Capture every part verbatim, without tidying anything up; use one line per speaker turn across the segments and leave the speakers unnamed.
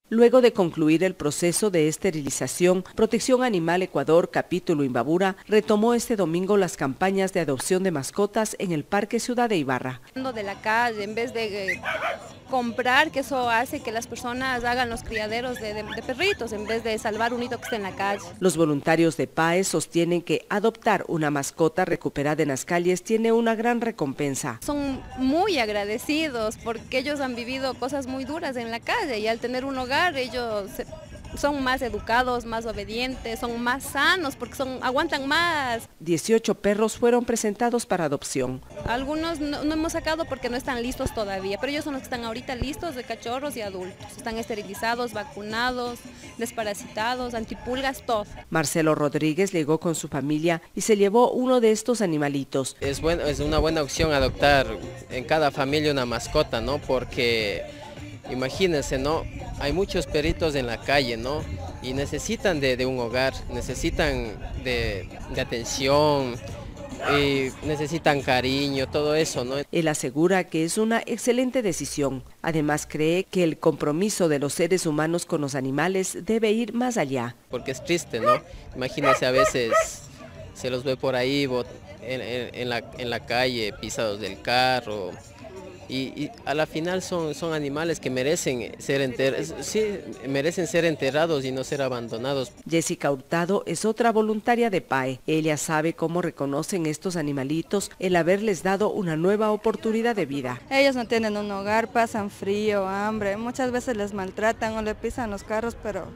Luego de concluir el proceso de esterilización, Protección Animal Ecuador, capítulo Imbabura, retomó este domingo las campañas de adopción de mascotas en el Parque Ciudad de Ibarra.
De la calle, en vez de eh, comprar, que eso hace que las personas hagan los criaderos de, de, de perritos, en vez de salvar un hito que está en la calle.
Los voluntarios de P A E sostienen que adoptar una mascota recuperada en las calles tiene una gran recompensa.
Son muy agradecidos porque ellos han vivido cosas muy duras en la calle y al tener un hogar ellos son más educados, más obedientes, son más sanos porque son, aguantan más.
dieciocho perros fueron presentados para adopción.
Algunos no, no hemos sacado porque no están listos todavía, pero ellos son los que están ahorita listos, de cachorros y adultos. Están esterilizados, vacunados, desparasitados, antipulgas, todo.
Marcelo Rodríguez llegó con su familia y se llevó uno de estos animalitos.
Es, bueno, es una buena opción adoptar en cada familia una mascota, ¿no? Porque imagínense, ¿no? Hay muchos perritos en la calle, ¿no? Y necesitan de, de un hogar, necesitan de, de atención, y necesitan cariño, todo eso, ¿no?
Él asegura que es una excelente decisión. Además cree que el compromiso de los seres humanos con los animales debe ir más allá.
Porque es triste, ¿no? Imagínense, a veces se los ve por ahí en, en, en, la, en la calle, pisados del carro. Y, y a la final son, son animales que merecen ser, enter, sí, merecen ser enterrados y no ser abandonados.
Jessica Hurtado es otra voluntaria de P A E. Ella sabe cómo reconocen estos animalitos el haberles dado una nueva oportunidad de vida.
Ellos no tienen un hogar, pasan frío, hambre, muchas veces les maltratan o le pisan los carros, pero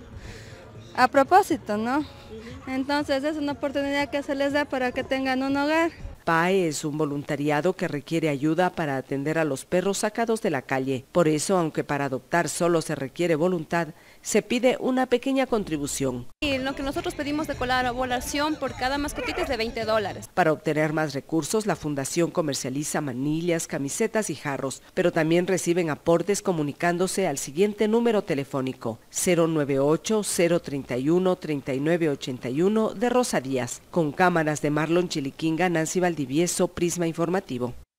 a propósito, ¿no? Entonces es una oportunidad que se les da para que tengan un hogar.
P A E es un voluntariado que requiere ayuda para atender a los perros sacados de la calle. Por eso, aunque para adoptar solo se requiere voluntad, se pide una pequeña contribución.
Y lo que nosotros pedimos de colaboración por cada mascotita es de veinte dólares.
Para obtener más recursos, la Fundación comercializa manillas, camisetas y jarros, pero también reciben aportes comunicándose al siguiente número telefónico cero nueve ocho, cero tres uno, tres nueve ocho uno de Rosa Díaz. Con cámaras de Marlon Chiliquinga, Nancy Valdivieso, Prisma Informativo.